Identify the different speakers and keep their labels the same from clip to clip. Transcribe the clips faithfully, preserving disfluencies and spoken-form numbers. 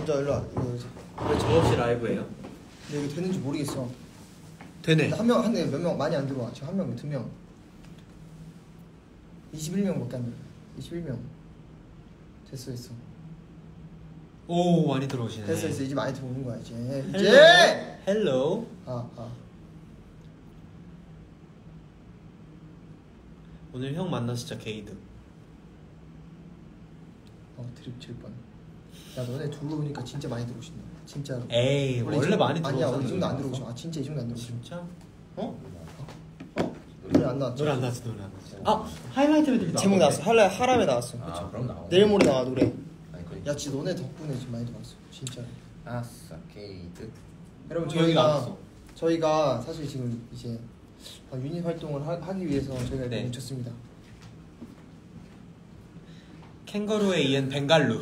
Speaker 1: 먼저 일로 와. 이거
Speaker 2: 왜 저 없이 라이브예요?
Speaker 1: 근데 이거 되는지 모르겠어.
Speaker 2: 되네.
Speaker 1: 한 명, 한 명, 몇 명 많이 안 들어와. 지금 한 명, 두 명. 이십일 명밖에 안 들어. 이십일 명. 됐어, 됐어.
Speaker 2: 오, 많이 들어오시네.
Speaker 1: 됐어, 됐어. 이제 많이 들어오는 거야, 이제. 이제!
Speaker 2: 헬로.
Speaker 1: 아, 아.
Speaker 2: 오늘 형 만나 진짜 게이드.
Speaker 1: 어, 드립 칠 뻔. 야, 너네 둘로 오니까 진짜 많이 들어오신다. 진짜로.
Speaker 2: 에이, 원래, 원래 많이 들어오잖아.
Speaker 1: 아니야, 이 정도 안 들어오셔. 아, 진짜 이 정도 안 들어오셔.
Speaker 2: 진짜?
Speaker 1: 어? 어? 노래 안 나왔죠?
Speaker 2: 노래 안 나왔지, 노래 안 나왔지. 아, 하이라이트 애들이 나왔어.
Speaker 1: 제목 나왔어. 할라 하람에 나왔어.
Speaker 3: 아, 그럼 나와.
Speaker 1: 내일 모레 나와 노래.
Speaker 3: 아니,
Speaker 1: 야, 진짜 너네 덕분에 지금 많이 들어왔어. 진짜.
Speaker 3: 아싸 게이드.
Speaker 1: 여러분
Speaker 2: 여기
Speaker 1: 저희가
Speaker 2: 나왔어.
Speaker 1: 저희가 사실 지금 이제 유닛 활동을 하, 하기 위해서 저희가 이렇게
Speaker 2: 네.
Speaker 1: 뭉쳤습니다.
Speaker 2: 캥거루에 이은 벵갈루.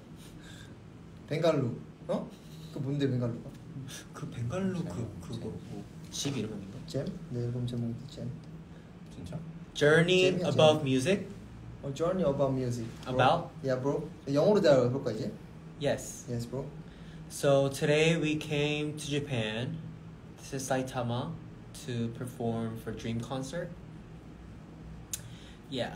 Speaker 1: 벵갈루. 어? 그 뭔데 벵갈루가?
Speaker 2: 그 벵갈루 그 그거 뭐 집 이름 아닌가?
Speaker 1: 잼? 네 앨범 제목이 잼.
Speaker 3: 진짜?
Speaker 2: Journey
Speaker 1: 잼이야,
Speaker 2: Above
Speaker 1: 잼.
Speaker 2: Music.
Speaker 1: 어, Journey About Music. Bro.
Speaker 2: About?
Speaker 1: Yeah, bro. 영어로 대화해볼까 이제?
Speaker 2: Yes.
Speaker 1: Yes, bro.
Speaker 2: So today we came to Japan. This is Saitama to perform for Dream Concert. Yeah.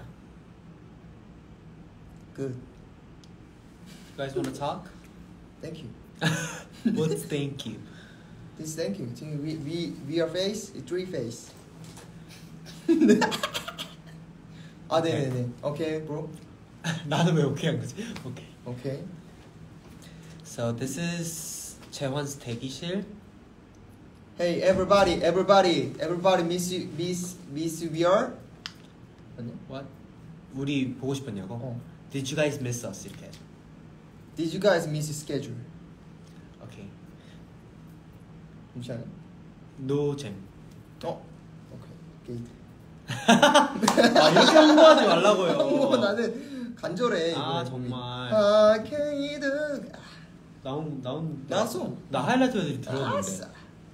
Speaker 1: Good.
Speaker 2: You guys want to talk?
Speaker 1: Thank you.
Speaker 2: What's thank you?
Speaker 1: This thank you. 지금 we we we are face, three face. 아, 네, 네, 네. Okay, bro.
Speaker 2: 나는 왜 오케이 한 거지? 오케이.
Speaker 1: Okay.
Speaker 2: So this is 재환's 대기실.
Speaker 1: Hey, everybody, everybody, everybody, miss you, miss, miss you, we are. 아니야?
Speaker 2: What? 우리 보고 싶었냐고?
Speaker 1: 어.
Speaker 2: Did you guys miss us? 이렇게.
Speaker 1: Did you guys miss schedule?
Speaker 2: 오케이.
Speaker 1: 괜찮아?
Speaker 2: No 잼.
Speaker 1: 어? 오케이. 게이트.
Speaker 2: 아 이렇게 홍보하지 말라고요.
Speaker 1: 어, 나는 간절해.
Speaker 2: 아
Speaker 1: 이거.
Speaker 2: 정말.
Speaker 1: 아, 게이드.
Speaker 2: 나온 나온
Speaker 1: 나왔어.
Speaker 2: 나 하이라이트 애들이 들어오는데.
Speaker 1: 아싸.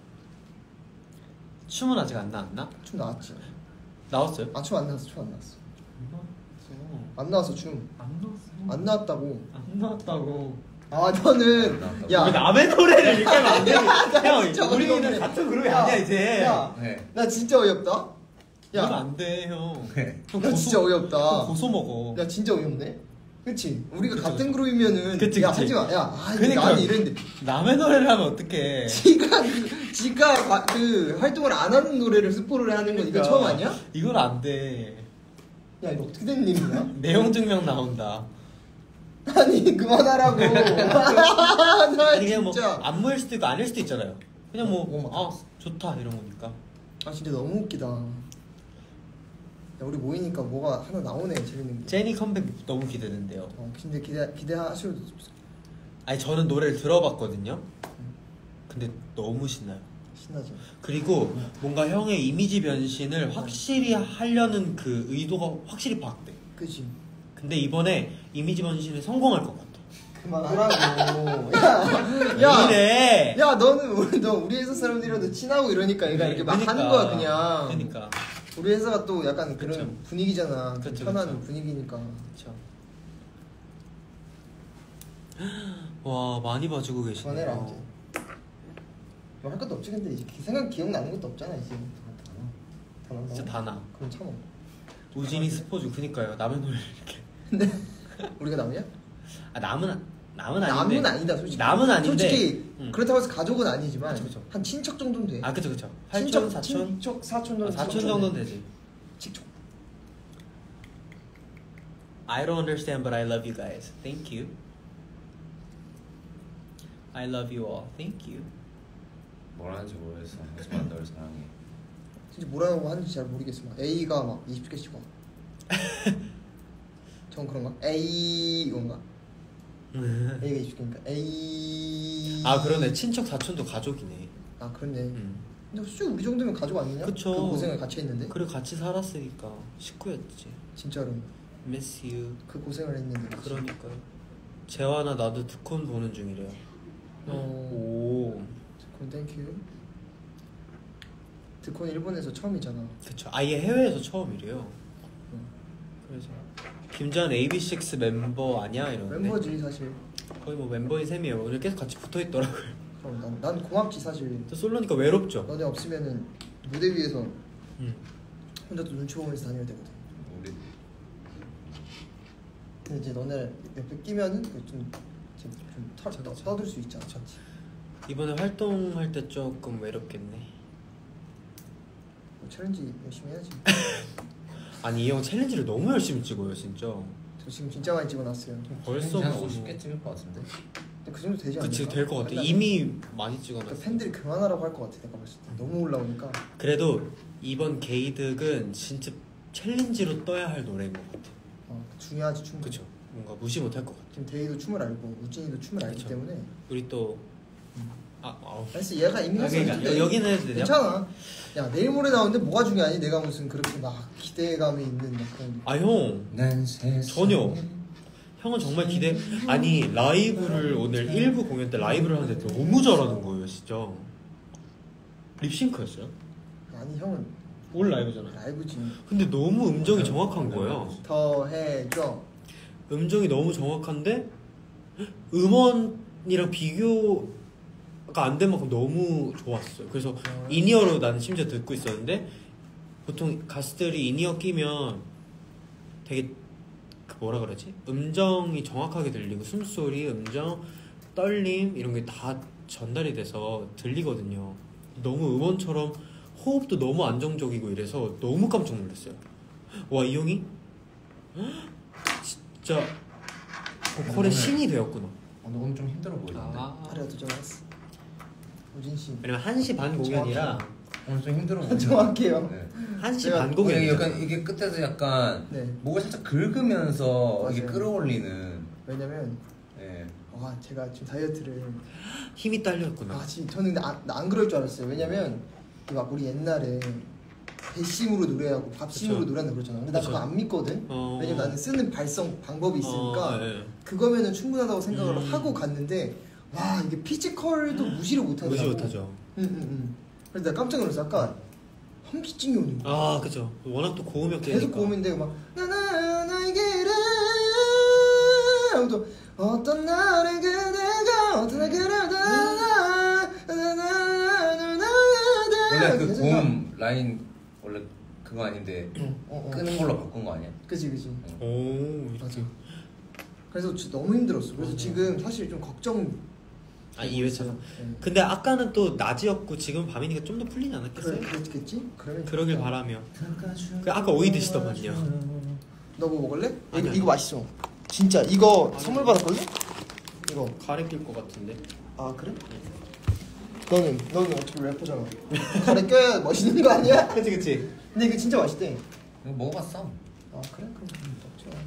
Speaker 2: 춤은 아직 안 나왔나?
Speaker 1: 춤 나왔지.
Speaker 2: 나왔어요?
Speaker 1: 아, 춤 안 나왔어. 춤 안 나왔어.
Speaker 2: 안
Speaker 1: 안 나왔어 춤.
Speaker 2: 안 나왔어.
Speaker 1: 안 나왔다고.
Speaker 2: 안 나왔다고.
Speaker 1: 아, 너는 야.
Speaker 2: 왜 남의 노래를 이렇게 하면 안 돼? 형,
Speaker 1: 진짜
Speaker 2: 우리는
Speaker 1: 어이없네.
Speaker 2: 같은 그룹이
Speaker 1: 야,
Speaker 2: 아니야 이제.
Speaker 1: 야,
Speaker 3: 네.
Speaker 1: 나 진짜 어이없다.
Speaker 2: 이러면
Speaker 1: 야,
Speaker 2: 안 돼, 형.
Speaker 3: 네.
Speaker 2: 형
Speaker 1: 나 진짜 어이없다.
Speaker 2: 형 고소 먹어.
Speaker 1: 야, 진짜 어이없네. 그치? 우리가
Speaker 2: 그치,
Speaker 1: 같은
Speaker 2: 그치.
Speaker 1: 그룹이면은
Speaker 2: 그치,
Speaker 1: 야,
Speaker 2: 그치.
Speaker 1: 하지 마. 야, 아,
Speaker 2: 그러니까.
Speaker 1: 나는 이랬는데
Speaker 2: 남의 노래를 하면 어떡해.
Speaker 1: 지가 그, 지가 바- 그 활동을 안 하는 노래를 스포를 하는 건 이거 처음 아니야?
Speaker 2: 이건 안 돼.
Speaker 1: 야, 이거 어떻게 된 일이냐?
Speaker 2: 내용 증명 나온다.
Speaker 1: 아니, 그만하라고. 나
Speaker 2: 아니 그냥 뭐
Speaker 1: 진짜.
Speaker 2: 안무일 수도 있고 아닐 수도 있잖아요. 그냥 뭐
Speaker 1: 어, 어,
Speaker 2: 아 좋다 이런 거니까.
Speaker 1: 아, 진짜 너무 웃기다. 야, 우리 모이니까 뭐가 하나 나오네, 재밌는 게.
Speaker 2: 제니 컴백 너무 기대되는데요.
Speaker 1: 어, 근데 기대 기대하셔도
Speaker 2: 아니 저는 노래를 들어봤거든요. 근데 너무 신나요.
Speaker 1: 신나죠.
Speaker 2: 그리고 뭔가 형의 이미지 변신을 확실히 하려는 그 의도가 확실히 박대.
Speaker 1: 그지?
Speaker 2: 근데 이번에 이미지 변신에 성공할 것 같아.
Speaker 1: 그만하라고. 야, 야,
Speaker 2: 이래.
Speaker 1: 야, 너는 우리 너 우리 회사 사람들이랑도 친하고 이러니까 얘가 이렇게 막
Speaker 2: 그러니까.
Speaker 1: 하는 거야 그냥.
Speaker 2: 그러니까.
Speaker 1: 우리 회사가 또 약간 그런
Speaker 2: 그쵸.
Speaker 1: 분위기잖아. 좀
Speaker 2: 그쵸,
Speaker 1: 편한
Speaker 2: 그쵸.
Speaker 1: 분위기니까.
Speaker 2: 그렇죠. 와 많이 봐주고 계시네요.
Speaker 1: 그만해라 이제. 뭐 할 것도 없지 근데 이제 생각 기억 나는 것도 없잖아 이제. 다 난다.
Speaker 2: 진짜 다 나.
Speaker 1: 그럼 참어.
Speaker 2: 우진이 스포주 그니까요. 남의 노래 이렇게.
Speaker 1: 근데 우리가 남이야?
Speaker 2: 아 남은 남은 아닌데.
Speaker 1: 남은 아니다 솔직히.
Speaker 2: 남은 아닌데.
Speaker 1: 솔직히
Speaker 2: 응.
Speaker 1: 그렇다고 해서 가족은 아니지만
Speaker 2: 그쵸, 그쵸.
Speaker 1: 한 친척 정도는 돼.
Speaker 2: 아 그쵸 그쵸. 팔촌
Speaker 1: 친척,
Speaker 2: 사촌.
Speaker 1: 친척 사촌 정도.
Speaker 2: 아, 사촌 정도는 되지.
Speaker 1: 친척.
Speaker 2: I don't understand, but I love you guys. Thank you. I love you all. Thank you.
Speaker 3: 뭐라는지 모르겠어. 하지만 널 사랑해.
Speaker 1: 진짜 뭐라고 하는지 잘 모르겠어. 막 A가 막 이십 개씩 와. 전 그런가? A 이건가? A가 이십 개니까 A.
Speaker 2: 아 그러네. 친척 사촌도 가족이네.
Speaker 1: 아 그렇네.
Speaker 2: 음.
Speaker 1: 근데 솔직히 우리 정도면 가족 아니냐?
Speaker 2: 그쵸.
Speaker 1: 그 고생을 같이 했는데.
Speaker 2: 그래 같이 살았으니까 식구였지.
Speaker 1: 진짜로
Speaker 2: Miss you.
Speaker 1: 그 고생을 했는데. 그치?
Speaker 2: 그러니까요. 재화나 나도 두콘 보는 중이래요.
Speaker 1: 어.
Speaker 2: 오.
Speaker 1: 드콘 땡큐. 드콘 일본에서 처음이잖아.
Speaker 2: 그쵸. 아예 해외에서 처음이래요.
Speaker 1: 응.
Speaker 2: 그래서 김전 에이비식스 멤버 아니야 이러는데.
Speaker 1: 멤버지 사실.
Speaker 2: 거의 뭐 멤버인 셈이에요. 오늘 계속 같이 붙어 있더라고요.
Speaker 1: 그럼 난, 난 고맙지 사실.
Speaker 2: 또 솔로니까 외롭죠.
Speaker 1: 너네 없으면은 무대 위에서
Speaker 2: 음.
Speaker 1: 혼자 또 눈치 보면서 다녀야 되거든.
Speaker 3: 우리
Speaker 1: 근데 이제 너네 옆에 끼면은 좀좀 좀 떠들 수 있잖아.
Speaker 2: 이번에 활동할 때 조금 외롭겠네.
Speaker 1: 뭐 챌린지 열심히 해야지.
Speaker 2: 아니 이 형 챌린지를 너무 열심히 찍어요 진짜.
Speaker 1: 저 지금 진짜 많이 찍어놨어요.
Speaker 2: 벌써
Speaker 3: 한
Speaker 2: 무슨
Speaker 3: 오십 개 찍을 것 같은데.
Speaker 1: 근데 그 정도 되지 않을까?
Speaker 2: 그치 될 것 같아.
Speaker 1: 맨날
Speaker 2: 이미 많이 찍어놨어.
Speaker 1: 그러니까 팬들이 그만하라고 할 것 같아. 내가 봤을 때 너무 올라오니까.
Speaker 2: 그래도 이번 게이득은 진짜 챌린지로 떠야 할 노래인 것 같아.
Speaker 1: 어, 중요하지 춤.
Speaker 2: 그쵸. 뭔가 무시 못할 것 같아.
Speaker 1: 지금 대희도 춤을 알고 우진이도 춤을 알기
Speaker 2: 그쵸.
Speaker 1: 때문에.
Speaker 2: 우리 또 아, 아우.
Speaker 1: 그래서 얘가 이미
Speaker 2: 아,
Speaker 1: 했어.
Speaker 2: 그러니까 여기는 해도 되냐?
Speaker 1: 괜찮아. 야 내일 모레 나오는데 뭐가 중요하니? 내가 무슨 그렇게 막 기대감이 있는 막 그런.
Speaker 2: 아 형.
Speaker 3: 난 세상
Speaker 2: 전혀. 형은 정말 기대. 아니 라이브를 오늘 일부 공연 때 라이브를 하는데 너무 잘하는 거예요 진짜. 립싱크였어요?
Speaker 1: 아니 형은
Speaker 2: 올 라이브잖아.
Speaker 1: 라이브지.
Speaker 2: 근데 너무 음정이 정확한 거예요.
Speaker 1: 더 해줘.
Speaker 2: 음정이 너무 정확한데 음원이랑 비교가 안 된 만큼 너무 좋았어요. 그래서 인이어로 나는 심지어 듣고 있었는데 보통 가수들이 인이어 끼면 되게 그 뭐라 그러지? 음정이 정확하게 들리고 숨소리, 음정, 떨림 이런 게 다 전달이 돼서 들리거든요. 너무 음원처럼 호흡도 너무 안정적이고 이래서 너무 깜짝 놀랐어요. 와 이 형이 진짜 보컬의 신이 되었구나.
Speaker 3: 어, 너 오늘 좀 힘들어 보이는데.
Speaker 1: 아래도 좋았어. 우진 씨.
Speaker 2: 왜냐면 한 시 반 공연이라
Speaker 3: 오늘 좀 힘들어 보이는데.
Speaker 1: 정확해요.
Speaker 3: 네.
Speaker 2: 한 시
Speaker 1: 제가
Speaker 2: 반
Speaker 3: 이게
Speaker 2: 공연이죠.
Speaker 3: 약간 이게 끝에서 약간
Speaker 1: 네.
Speaker 3: 목을 살짝 긁으면서
Speaker 1: 맞아요.
Speaker 3: 이게 끌어올리는.
Speaker 1: 왜냐면
Speaker 3: 네.
Speaker 1: 와 제가 지금 다이어트를
Speaker 2: 힘이 딸렸구나.
Speaker 1: 아 지금 저는 근데 안, 안 그럴 줄 알았어요. 왜냐면 막 우리 옛날에 배심으로 노래하고 밥심으로
Speaker 2: 그쵸.
Speaker 1: 노래한다 그러잖아. 근데 나
Speaker 2: 그쵸.
Speaker 1: 그거 안 믿거든.
Speaker 2: 어...
Speaker 1: 왜냐면 나는 쓰는 발성 방법이 있으니까
Speaker 2: 어, 네.
Speaker 1: 그거면은 충분하다고 생각을
Speaker 2: 음.
Speaker 1: 하고 갔는데 와 이게 피지컬도 무시를 못하더라고.
Speaker 2: 무시 못하죠.
Speaker 1: 응응응. 그래서 내가 깜짝 놀랐어. 아까 현기증이 오는 거야.
Speaker 2: 아 그죠. 워낙 또 고음역 되니까.
Speaker 1: 계속 고음인데 막 나나 나에게를 하면서 어떤 날에 그대가 어떤 날 그러다
Speaker 3: 원래 그 고음 라인 원래 그거 아닌데
Speaker 1: 어, 어, 어.
Speaker 3: 끄는 걸로 바꾼 거 아니야?
Speaker 1: 그치 그치.
Speaker 2: 오
Speaker 1: 맞아. 그래서 진짜 너무 힘들었어. 그래서
Speaker 2: 맞아.
Speaker 1: 지금 사실 좀 걱정.
Speaker 2: 아 이 회차가.
Speaker 1: 네.
Speaker 2: 근데 아까는 또 낮이었고 지금 밤이니까 좀 더 풀리지
Speaker 1: 그래
Speaker 2: 않았겠어요?
Speaker 1: 그랬겠지? 그러면
Speaker 2: 그러길
Speaker 1: 좋겠다.
Speaker 2: 바라며. 그 아까 오이 드시더만요.
Speaker 1: 너 뭐 먹을래?
Speaker 2: 아니,
Speaker 1: 이거
Speaker 2: 아니.
Speaker 1: 이거 맛있어. 진짜 이거
Speaker 2: 아니.
Speaker 1: 선물 받았거든? 이거.
Speaker 2: 가래 낄것 같은데.
Speaker 1: 아 그래? 너는 너는 어차피 래퍼잖아. 가래 껴야 멋있는 거 아니야?
Speaker 2: 그치 그치.
Speaker 1: 근데 이거 진짜 맛있대.
Speaker 3: 이거 먹어봤어.
Speaker 1: 아 그래? 그럼 먹지 마.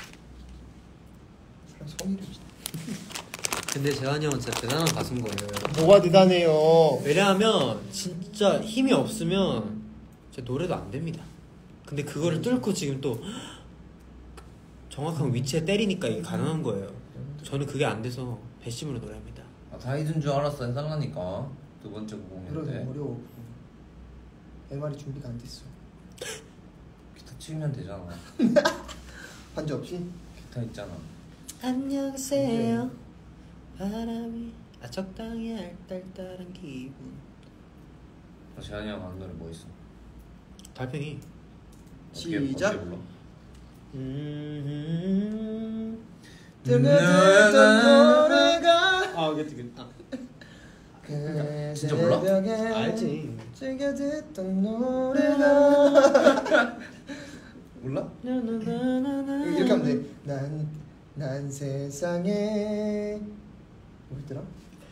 Speaker 1: 사람 성의를 진짜.
Speaker 2: 근데 재환이 형은 진짜 대단한 가수인 거예요.
Speaker 1: 뭐가 대단해요.
Speaker 2: 왜냐하면 진짜 힘이 없으면 진짜 노래도 안 됩니다. 근데 그거를 뚫고 지금 또 정확한 위치에 때리니까 이게 가능한 거예요. 저는 그게 안 돼서 배심으로 노래합니다.
Speaker 3: 아, 다 잊은 줄 알았어 해달라니까 두 번째 공연
Speaker 1: 그러게
Speaker 3: 때
Speaker 1: 어려워. 내 말이 준비가 안 됐어.
Speaker 3: 기타 치면 되잖아.
Speaker 1: 반주 없이?
Speaker 3: 기타 있잖아.
Speaker 2: 안녕하세요 바람이 아 적당히 알딸딸한 기분.
Speaker 3: 어, 재한이 형 하는 노래 뭐 있어?
Speaker 2: 달팽이.
Speaker 3: 어떻게,
Speaker 1: 시작.
Speaker 3: 어떻게 불러?
Speaker 2: 음.
Speaker 1: 뜨거웠던 노래가
Speaker 2: 아 그치 그치. 아.
Speaker 1: 그
Speaker 3: 진짜 몰라?
Speaker 1: 새벽에
Speaker 2: 알지.
Speaker 1: 즐겨 듣던 노래가
Speaker 3: 몰라?
Speaker 1: 이렇게 하면 돼. 난, 난 세상에 뭐였더라?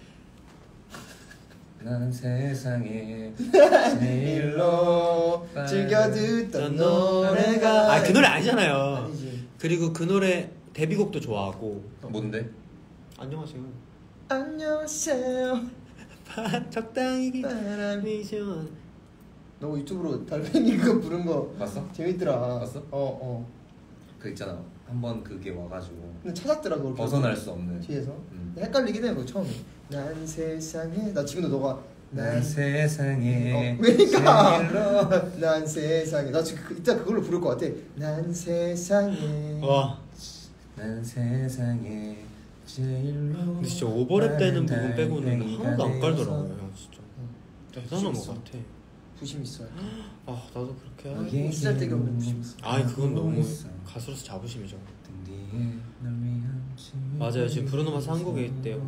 Speaker 3: 난 세상에
Speaker 1: 제일로 즐겨 듣던 노래가
Speaker 2: 아 그 노래 아니잖아요.
Speaker 1: 아니지.
Speaker 2: 그리고 그 노래 데뷔곡도 좋아하고.
Speaker 3: 뭔데?
Speaker 2: 안녕하세요.
Speaker 1: 안녕하세요
Speaker 2: 적당히
Speaker 1: 바람이
Speaker 2: 시원.
Speaker 1: 너 유튜브로 달팽이 그거 부른 거
Speaker 3: 봤어?
Speaker 1: 재밌더라.
Speaker 3: 봤어?
Speaker 1: 어어.
Speaker 3: 그 있잖아 한번 그게 와가지고
Speaker 1: 근데 찾았더라 그걸.
Speaker 3: 벗어날 수 없는
Speaker 1: 뒤에서.
Speaker 3: 음.
Speaker 1: 헷갈리긴 해 그거 처음에. 난 세상에 나 지금도 너가
Speaker 3: 난 세상에
Speaker 1: 어, 그러니까
Speaker 3: 제일로
Speaker 1: 난 세상에 나 지금 그, 이따 그걸로 부를 것 같아. 난 세상에
Speaker 2: 와.
Speaker 3: 난 세상에
Speaker 2: 근데 진짜 오버랩 되는 부분 빼고는 하나도 안 깔더라고요. 진짜 대단한 것 같아.
Speaker 1: 부심 있어요.
Speaker 2: 아 나도 그렇게 하고
Speaker 1: 못 쓸데기 없는 부심 있어.
Speaker 2: 아이 그건 너무 가수로서 자부심이죠. 맞아요. 지금 브루노마스 한국에 있대요.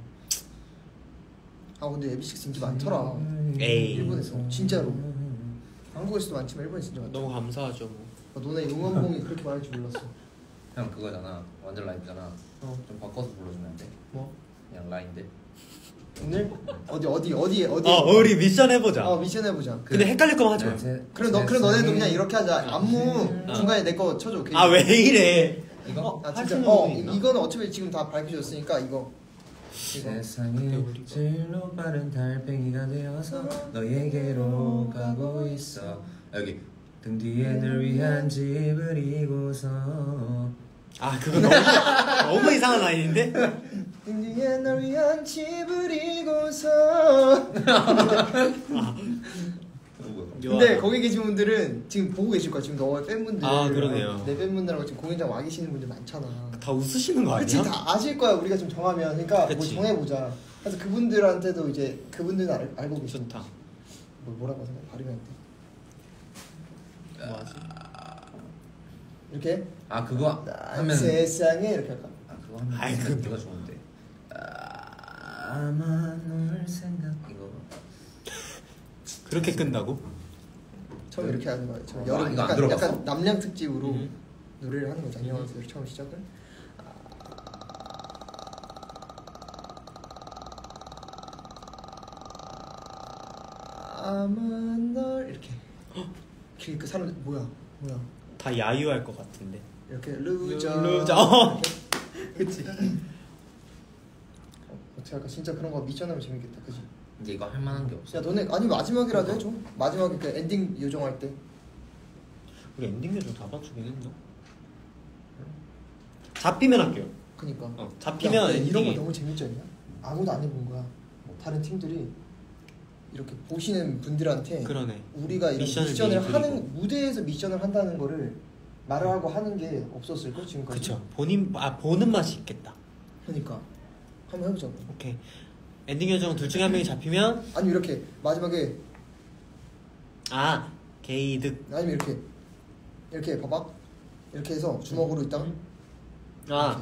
Speaker 1: 아 근데 에비식스 인기 많더라.
Speaker 2: 에이
Speaker 1: 일본에서 진짜로. 한국에서도 많지만 일본에서 진짜 많다.
Speaker 2: 너무 감사하죠 뭐.
Speaker 1: 아, 너네 응원봉이 그렇게 많을 줄 몰랐어.
Speaker 3: 형 그거잖아. 완전 라이브잖아.
Speaker 1: 어.
Speaker 3: 좀 바꿔서 불러주면 안 돼?
Speaker 1: 뭐?
Speaker 3: 그냥 라인데.
Speaker 1: 오늘 어디 어디 어디 어디?
Speaker 2: 어 우리 미션 해보자.
Speaker 1: 어 미션 해보자.
Speaker 2: 근데 헷갈릴 거면 하지 마.
Speaker 1: 그래 너 그래 너네도 그냥 이렇게 하자. 안무
Speaker 2: 어.
Speaker 1: 중간에 내 거 쳐줘.
Speaker 2: 아 왜 이래?
Speaker 3: 이거?
Speaker 1: 아
Speaker 2: 할
Speaker 1: 진짜.
Speaker 2: 수 있는
Speaker 1: 어
Speaker 2: 부분이 있나?
Speaker 1: 이거는 어차피 지금 다 밝혀졌으니까 이거. 이거.
Speaker 3: 세상에 제일로 빠른 달팽이가 되어서 너에게로 가고 있어. 여기 등 뒤에 널 위한 집을 이고서.
Speaker 2: 아 그거 너무 너무 이상한 라인인데?
Speaker 1: 등 뒤에 널 위한 집을 이고서. 근데 거기 계신 분들은 지금 보고 계실 거야. 지금 너의 팬분들.
Speaker 2: 아, 그러네요.
Speaker 1: 내 팬분들하고 지금 공연장 와 계시는 분들 많잖아.
Speaker 2: 다 웃으시는 거 아니야?
Speaker 1: 그치 다 아실 거야. 우리가 좀 정하면. 그러니까 뭐
Speaker 2: 그치.
Speaker 1: 정해보자. 그래서 그분들한테도 이제 그분들은 알, 알고 계신.
Speaker 2: 좋다.
Speaker 1: 뭐 뭐라고 하세요? 발음이 안 돼.
Speaker 2: 뭐하지?
Speaker 1: 이렇게.
Speaker 3: 아 그거
Speaker 1: 난
Speaker 3: 하면.
Speaker 1: 세상에 이렇게 할까?
Speaker 3: 아 그거 하면.
Speaker 2: 아이, 그건
Speaker 3: 내가 좋은데. 아, 아마 널 생각 이거.
Speaker 2: 그렇게 끝나고?
Speaker 1: 처음 이렇게 하는 거예요. 저
Speaker 3: 어,
Speaker 1: 여름
Speaker 3: 이거 안
Speaker 1: 약간,
Speaker 3: 들어봤어?
Speaker 1: 약간 남량 특집으로
Speaker 2: 음.
Speaker 1: 노래를 하는 거죠. 안녕하세요. 처음 시작을. 아마 널 이렇게. 길 그 사람 뭐야 뭐야
Speaker 2: 다 야유할 것 같은데.
Speaker 1: 이렇게 루저
Speaker 2: 루저.
Speaker 1: 그치. 어, 어떻게 할까? 진짜 그런 거 미션하면 재밌겠다. 그치?
Speaker 3: 근데 이거 할 만한 게 없어.
Speaker 1: 야 너네 아니 마지막이라도 해줘. 마지막에 그 엔딩 요정할 때.
Speaker 2: 우리 엔딩 요정 다 맞추긴 했나? 잡히면 할게요.
Speaker 1: 그니까.
Speaker 2: 어, 잡히면
Speaker 1: 야, 이런 거
Speaker 2: 엔딩이.
Speaker 1: 너무 재밌지 않냐? 아무도 안 해본 거야. 다른 팀들이 이렇게 보시는 분들한테
Speaker 2: 그러네.
Speaker 1: 우리가 이런
Speaker 2: 미션을
Speaker 1: 미션을,
Speaker 2: 미리
Speaker 1: 하는
Speaker 2: 드리고.
Speaker 1: 무대에서 미션을 한다는 거를 말을 하고 하는 게 없었을 걸 지금까지.
Speaker 2: 그쵸. 본인 아 보는 맛이 있겠다.
Speaker 1: 그러니까 한번 해보자.
Speaker 2: 오케이. 엔딩 요정 둘 중에 한 명이 잡히면
Speaker 1: 아니 이렇게 마지막에
Speaker 2: 아 게이득.
Speaker 1: 아니면 이렇게 이렇게 봐봐. 이렇게 해서 주먹으로 있다가
Speaker 2: 아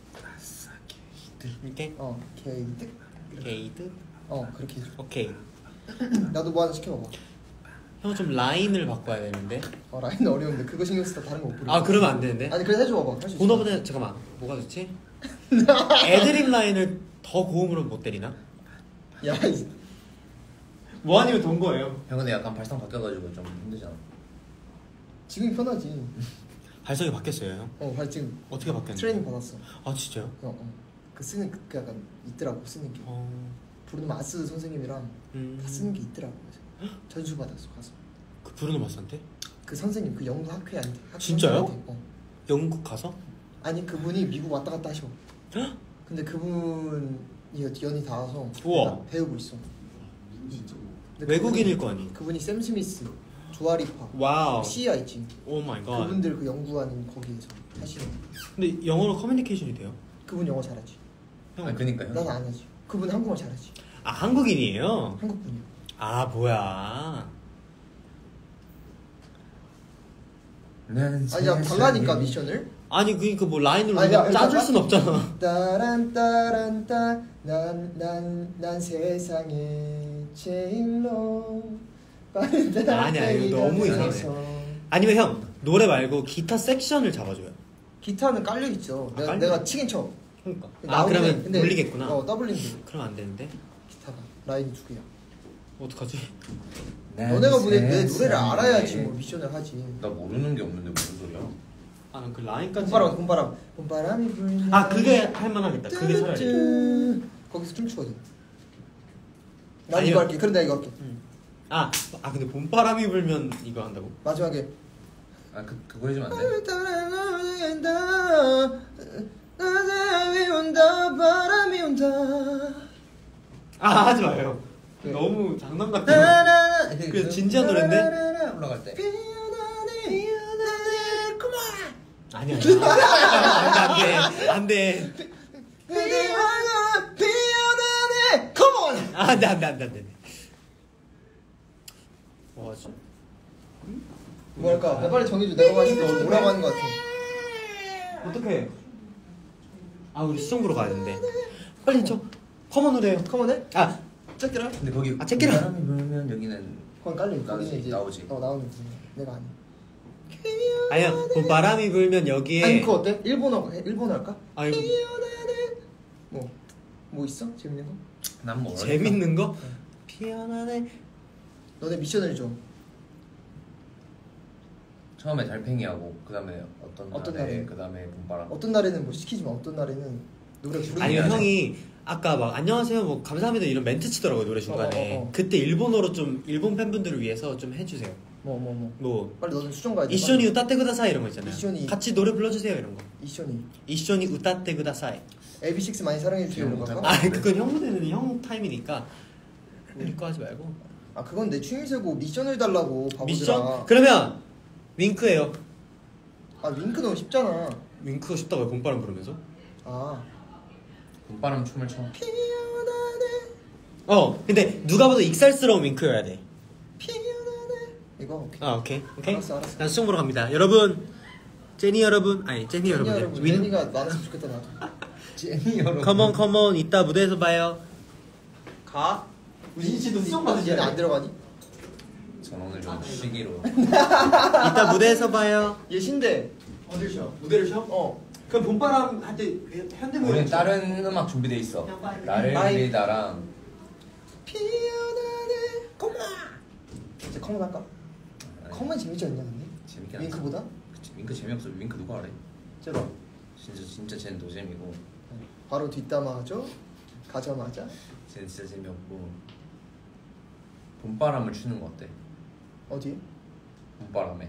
Speaker 2: 이렇게
Speaker 1: 어 게이득
Speaker 2: 게이득.
Speaker 1: 어 그렇게 해줘.
Speaker 2: 오케이.
Speaker 1: 나도 뭐 하나 시켜봐봐.
Speaker 2: 형 좀 라인을 바꿔야 되는데.
Speaker 1: 어 라인 어려운데 그거 신경 쓰다 다른 거 못 부르.
Speaker 2: 아 그러면 안 되는데.
Speaker 1: 아니 그래 해줘봐봐. 할 수 있어.
Speaker 2: 본업은 잠깐만 뭐가 좋지? 애드립 라인을 더 고음으로 못 때리나?
Speaker 1: 야 이-
Speaker 2: 뭐 아니면 돈 거예요.
Speaker 3: 형 근데 약간 발성 바뀌어가지고 좀 힘들잖아.
Speaker 1: 지금 편하지.
Speaker 2: 발성이 바뀌었어요 형?
Speaker 1: 어 발 지금
Speaker 2: 어떻게 바뀌었는데?
Speaker 1: 트레이닝 받았어.
Speaker 2: 아 진짜요?
Speaker 1: 어, 어. 그 쓰는 그, 그 약간 있더라고 쓰는 게.
Speaker 2: 어...
Speaker 1: 브루노 마스 선생님이랑
Speaker 2: 음...
Speaker 1: 다 쓰는 게 있더라고. 그래서 전수 받았어 가서.
Speaker 2: 그 브루노 마스한테?
Speaker 1: 그 선생님 그 영국 학회한테. 학회
Speaker 2: 진짜요?
Speaker 1: 선생님한테. 어.
Speaker 2: 영국 가서?
Speaker 1: 아니 그분이 미국 왔다 갔다 하셔. 근데 그분이 연이 닿아서
Speaker 2: 우와.
Speaker 1: 내가 배우고 있어. 근데
Speaker 2: 외국인일
Speaker 1: 그분이-
Speaker 2: 거 아니?
Speaker 1: 그분이 샘 스미스, 조아리파,
Speaker 2: 와우.
Speaker 1: 시아 있지.
Speaker 2: 오 마이 갓.
Speaker 1: 그분들 그 연구하는 거기에서 하시는.
Speaker 2: 근데 영어로 커뮤니케이션이 돼요?
Speaker 1: 그분 영어 잘하지.
Speaker 2: 형.
Speaker 3: 아니 그니까 형.
Speaker 1: 난 안 하지. 그분 한국말 잘하지.
Speaker 2: 아 한국인이에요?
Speaker 1: 한국 분이야.
Speaker 2: 아 뭐야?
Speaker 1: 아니 야 달라니까 미션을.
Speaker 2: 아니 그니까 뭐 라인으로
Speaker 1: 아니, 야,
Speaker 2: 우리가 짜줄
Speaker 1: 일단
Speaker 2: 순 없잖아.
Speaker 1: 따란 따란 따난난난 세상에 제일로 빠른
Speaker 2: 아니야, 이거 너무 이상해.
Speaker 1: 달팽이가
Speaker 2: 아니면 형 노래 말고 기타 섹션을 잡아줘요.
Speaker 1: 기타는 깔려 있죠. 내가
Speaker 2: 깔려?
Speaker 1: 내가 치긴 쳐.
Speaker 2: 그러니까. 아
Speaker 1: 나오긴 해.
Speaker 2: 그러면
Speaker 1: 근데-
Speaker 2: 물리겠구나.
Speaker 1: 어 더블링 돼.
Speaker 2: 그럼 안 되는데.
Speaker 1: 기타가 라인이 두 개야.
Speaker 2: 어떡하지?
Speaker 1: 너네가 보내 내 노래를 알아야지 뭐 미션을 하지.
Speaker 3: 나 모르는 게 없는데 무슨 소리야?
Speaker 2: 아 난 그 라인까지.
Speaker 1: 봄바람 봄바람 봄바람이 불면
Speaker 2: 아 그게 할만하겠다. 그게 차라리.
Speaker 1: 뚜뚜. 거기서 춤추거든. 난
Speaker 2: 아니요.
Speaker 1: 이거 할게. 그럼 내가 이거 할게.
Speaker 2: 음. 아, 아 근데 봄바람이 불면 이거 한다고?
Speaker 1: 마지막에
Speaker 3: 아그 그거 해주면 안 돼?
Speaker 1: 바람이 온다 바람이 온다.
Speaker 2: 아 하지 마요.
Speaker 1: 왜?
Speaker 2: 너무 장난 같아.
Speaker 1: 나나나.
Speaker 2: 그 진지한 노래인데?
Speaker 3: 올라갈 때.
Speaker 2: 아니야. 안돼 안돼 안돼.
Speaker 1: 그대와 피어나네. 컴온.
Speaker 2: 아, 안돼 안돼 안돼 안돼. 뭐하지?
Speaker 1: 뭐랄까? 나 빨리 정해줘. 내가 봤을 때 뭐라고 하는 것 같아.
Speaker 2: 어떡해? 아 우리 수정 보러 가야 되는데. 빨리 저 커먼으로 해요.
Speaker 1: 컴온해?
Speaker 2: 아
Speaker 1: 짝기라.
Speaker 3: 근데 거기
Speaker 2: 아, 체키라.
Speaker 3: 바람이 불면 여기는
Speaker 1: 거기 깔려.
Speaker 3: 나오지,
Speaker 1: 거기는 이제
Speaker 3: 나오지.
Speaker 1: 어 나오는 거. 내가 아니.
Speaker 2: 아니야. 뭐 바람이 불면 여기에.
Speaker 1: 아니 그거 어때? 일본어 해? 일본어 할까?
Speaker 2: 아니
Speaker 1: 뭐, 뭐 있어? 재밌는 거?
Speaker 3: 난 모르겠다.
Speaker 2: 재밌는 거? 피어나네.
Speaker 1: 너네 미션을 줘.
Speaker 3: 처음에 달팽이하고 그 다음에 어떤
Speaker 1: 어떤
Speaker 3: 날에
Speaker 1: 날에?
Speaker 3: 그 다음에 봄바람.
Speaker 1: 어떤 날에는 뭐 시키지 마. 어떤 날에는 노래 부르는
Speaker 2: 아니면
Speaker 1: 거야.
Speaker 2: 형이 아까 막 안녕하세요 뭐 감사합니다 이런 멘트 치더라고요 노래 중간에.
Speaker 1: 어, 어, 어.
Speaker 2: 그때 일본어로 좀 일본 팬분들을 위해서 좀 해주세요.
Speaker 1: 뭐 뭐 뭐.
Speaker 2: 뭐
Speaker 1: 빨리 너는 수정 가야 돼.
Speaker 2: 이쇼니 우따떼 구다사이 이런 거 있잖아요.
Speaker 1: 이쇼니.
Speaker 2: 같이 노래 불러주세요 이런 거.
Speaker 1: 이쇼니.
Speaker 2: 이쇼니 우따떼 구다사이.
Speaker 1: 에이비식스 많이 사랑해 주세요 이런 거 할까?
Speaker 2: 아 그건 형 무대는 형 타임이니까 우리 거 하지 말고.
Speaker 1: 아 그건 내 취임새고 미션을 달라고 바보들아.
Speaker 2: 미션? 그러면 윙크예요.
Speaker 1: 아 윙크 너무 쉽잖아.
Speaker 2: 윙크가 쉽다고요 봄바람 부르면서?
Speaker 1: 아.
Speaker 3: 봄바람 춤을 춰.
Speaker 1: 피어나네.
Speaker 2: 어 근데 누가 봐도 익살스러운 윙크여야 돼.
Speaker 1: 피어나네. 이거 오케이.
Speaker 2: 아 오케이 오케이.
Speaker 1: 알았어, 알았어.
Speaker 2: 난 수정 보러 갑니다. 여러분 제니 여러분 아니 제니,
Speaker 1: 제니
Speaker 2: 여러분
Speaker 1: 여러분.
Speaker 2: 윈
Speaker 1: 제니가 많았으면 좋겠다 나도.
Speaker 3: 제니 여러분.
Speaker 2: 컴온 컴온 이따 무대에서 봐요.
Speaker 1: 가.
Speaker 2: 우진 씨도
Speaker 1: 얘는 안 들어가니?
Speaker 3: 전 오늘 좀 쉬기로.
Speaker 2: 이따 무대에서 봐요.
Speaker 1: 얘 신대.
Speaker 2: 어딜 쉬어? 무대를 쉬어?
Speaker 1: 어.
Speaker 2: 그럼 봄바람 할 때 현대무대.
Speaker 3: 우리는 다른 음악 준비돼 있어. 나를
Speaker 1: 빠이.
Speaker 3: 위다랑.
Speaker 1: 피어나네. 컴온. 이제 컴온 할까? 컴온 재밌지 않냐 근데?
Speaker 3: 재밌긴
Speaker 1: 윙크보다?
Speaker 3: 그치, 윙크 재미없어. 윙크 누가 하래?
Speaker 1: 제가
Speaker 3: 진짜 진짜 쟤는 노잼이고.
Speaker 1: 바로 뒷담화하죠. 가자마자
Speaker 3: 쟤는 진짜 재미없고. 봄바람을 추는 거 어때?
Speaker 1: 어디?
Speaker 3: 봄바람에.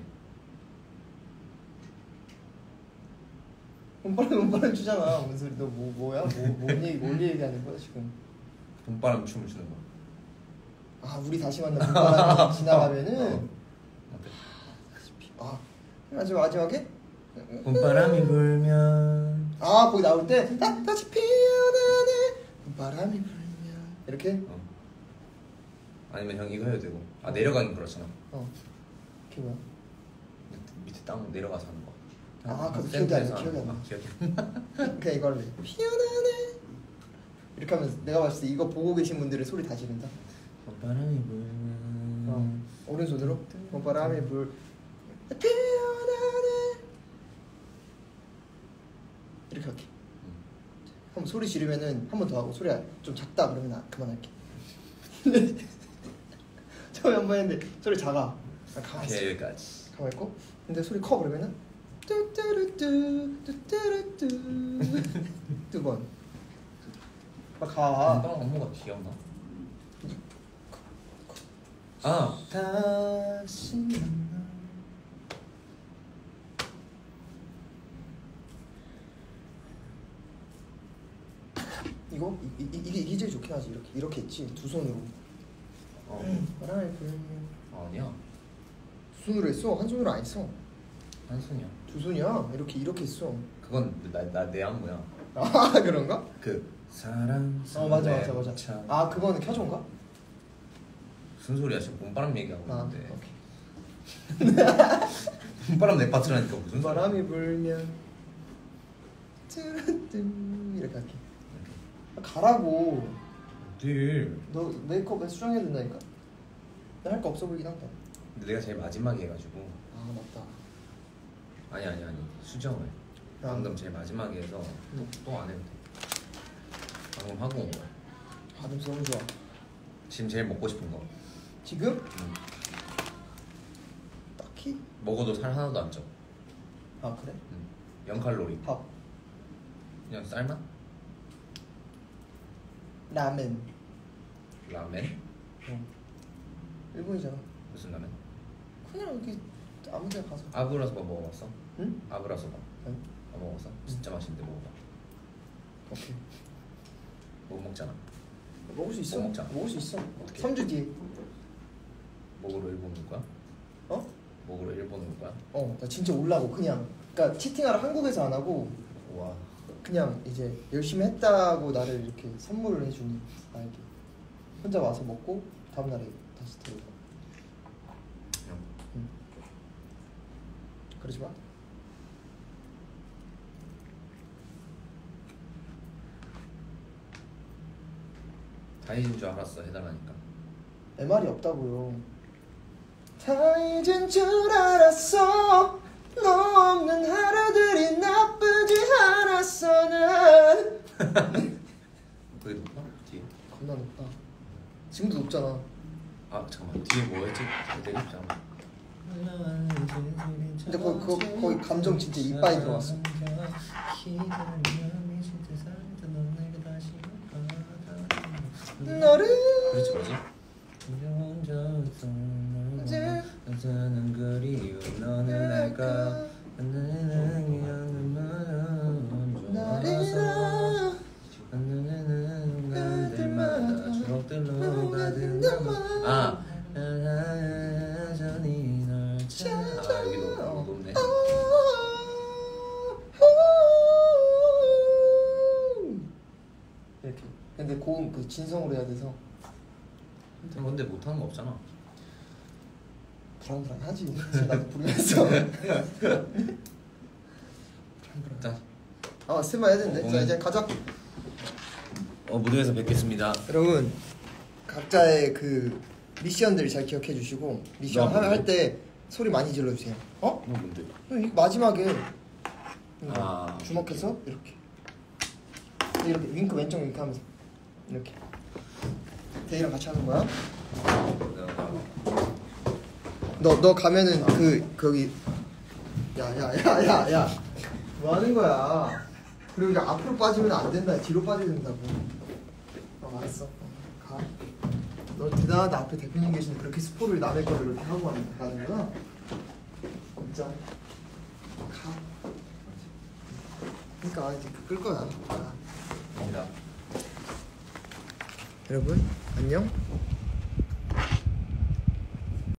Speaker 1: 몸바람 몸바람 주잖아. 뭔 소리? 너 뭐 뭐야? 뭐뭔 얘기 뭔 얘기하는 거야 지금?
Speaker 3: 봄바람 춤을 추는 거.
Speaker 1: 아 우리 다시 만나 몸바람 지나가면은
Speaker 3: 어. 어때?
Speaker 1: 아 마지막 마지막에
Speaker 3: 봄바람이 불면.
Speaker 1: 아 거기 나올 때 다, 다시 피어나네 바람이 불면 이렇게
Speaker 3: 어. 아니면 형 이거 해도 되고. 아 내려가긴 그렇잖아.
Speaker 1: 어 그게 뭐야?
Speaker 3: 밑에, 밑에 땅 내려가서 하는 거.
Speaker 1: 아, 그거
Speaker 3: 센터에서
Speaker 1: 기억이 안 나,
Speaker 3: 하는
Speaker 1: 기억이
Speaker 3: 거.
Speaker 1: 안
Speaker 3: 아, 기억이 안 나.
Speaker 1: 그냥 이거 할래. 피어나네 이렇게 하면 내가 봤을 때 이거 보고 계신 분들은 소리 다 지른다.
Speaker 3: 봄바람이 불면.
Speaker 1: 어 오른손으로 봄바람이 불 피어나네 이렇게 할게. 한번 소리 지르면은 한 번 더 하고 소리 좀 작다 그러면 나 그만할게. 처음에 한 번 했는데 소리 작아. 아, 가만히 있어.
Speaker 3: 오케이 여기까지.
Speaker 1: 가만히 있고. 근데 소리 커 그러면은 뚜뚜루뚜 뚜뚜루뚜 두 번. 아 가.
Speaker 3: 땀 안무가 기억나? 아
Speaker 1: 다시 만나. 이거 이, 이, 이게 이게 제일 좋긴 하지. 이렇게 이렇게 했지 두 손으로.
Speaker 3: 어.
Speaker 1: 바람을 불면
Speaker 3: 아니야
Speaker 1: 두 손으로 했어. 한 손으로 안 했어.
Speaker 3: 한 손이야.
Speaker 1: 두 손이야. 이렇게 이렇게 했어.
Speaker 3: 그건 나나내 안무야.
Speaker 1: 아 그런가?
Speaker 3: 그 사랑.
Speaker 1: 어 맞아 맞아 맞아.
Speaker 3: 참.
Speaker 1: 아 그거는 켜줘인가?
Speaker 3: 무슨 소리야 지금 봄바람 얘기하고
Speaker 1: 아
Speaker 3: 있는데.
Speaker 1: 오케이.
Speaker 3: 봄바람 내 파트라니까 무슨 소리야.
Speaker 1: 바람이 불면 뚜루뚜 이렇게 할게. 아, 가라고.
Speaker 3: 딜.
Speaker 1: 너 메이크업 수정해야 된다니까. 나 할 거 없어 보이긴 한다.
Speaker 3: 근데 내가 제일 마지막에 해가지고.
Speaker 1: 아 맞다.
Speaker 3: 아니 아니 아니 수정을.
Speaker 1: 아.
Speaker 3: 방금 제일 마지막에 해서
Speaker 1: 응.
Speaker 3: 또 안 해도 돼. 방금 하고 온 거야.
Speaker 1: 아 냄새 너무 좋아.
Speaker 3: 지금 제일 먹고 싶은 거.
Speaker 1: 지금?
Speaker 3: 응.
Speaker 1: 딱히?
Speaker 3: 먹어도 살 하나도 안 쪄.
Speaker 1: 아 그래?
Speaker 3: 응. 영 칼로리.
Speaker 1: 밥.
Speaker 3: 그냥 쌀만?
Speaker 1: 라멘.
Speaker 3: 라멘?
Speaker 1: 어. 일본이잖아.
Speaker 3: 무슨 라멘?
Speaker 1: 그냥 여기 아무데나 가서.
Speaker 3: 아브라소바 먹어봤어?
Speaker 1: 응?
Speaker 3: 아브라소바.
Speaker 1: 응.
Speaker 3: 안 먹어봤어? 진짜 맛있는데 먹어봐.
Speaker 1: 오케이.
Speaker 3: 못 먹잖아.
Speaker 1: 먹을 수 있어.
Speaker 3: 뭐 먹자.
Speaker 1: 먹을 수 있어.
Speaker 3: 어떻게?
Speaker 1: 삼 주 뒤에.
Speaker 3: 먹으러 일본 올 거야?
Speaker 1: 어?
Speaker 3: 먹으러 일본 올 거야?
Speaker 1: 어. 나 진짜 올라고 그냥. 그러니까 치팅하러 한국에서 안 하고
Speaker 3: 와.
Speaker 1: 그냥 이제 열심히 했다고 나를 이렇게 선물을 해주는 나에게. 혼자 와서 먹고 다음 날에 다시 들어가. 응. 그러지 마.
Speaker 3: 다 잊은 줄 알았어 해달라니까.
Speaker 1: 내 말이 없다고요. 다 잊은 줄 알았어. 너 없는 하루들이 나쁘지 않았어. 난
Speaker 3: 그게 높아? 뒤에?
Speaker 1: 겁나 높다. 지금도 높잖아.
Speaker 3: 아 잠깐만 뒤에 뭐였지? 되게 높잖아.
Speaker 1: 근데 거기, 거기, 거기 감정 진짜 이빠이 들어왔어. 너를
Speaker 3: 그렇지 뭐지? 너는 그리워 너는 알까
Speaker 1: 나를
Speaker 3: 간들마다 추억들로 가득 남아. 아 여전히 널 찾아. 아 여기 너무 높네.
Speaker 1: 이렇게. 근데 고음 그 진성으로 해야 돼서
Speaker 3: 근데 못하는 거 없잖아.
Speaker 1: 불안불안하지. 사실 나도 부르면서.
Speaker 3: 자,
Speaker 1: 아 스마 해야 되는데. 자
Speaker 3: 공연.
Speaker 1: 이제 가자.
Speaker 3: 어 무대에서 뵙겠습니다.
Speaker 1: 여러분 각자의 그 미션들 잘 기억해 주시고 미션
Speaker 3: 나
Speaker 1: 할 때 소리 많이 질러 주세요. 어?
Speaker 3: 너 뭔데?
Speaker 1: 이 마지막에
Speaker 3: 아,
Speaker 1: 주먹해서 이렇게 이렇게 윙크 왼쪽 윙크 하면서 이렇게 대이랑 같이 하는 거야. 너 너 가면은 그 거기 야야야야야 뭐 하는 거야? 그리고 이제 앞으로 빠지면 안 된다. 뒤로 빠져야 된다고. 어 알았어. 가. 너 대단하다. 앞에 대표님 계시는데 그렇게 스포를 남의 거를 이렇게 하고 가는구나. 진짜. 가. 그러니까 이제 끌 거야. 가.
Speaker 3: 아니다.
Speaker 1: 여러분 안녕.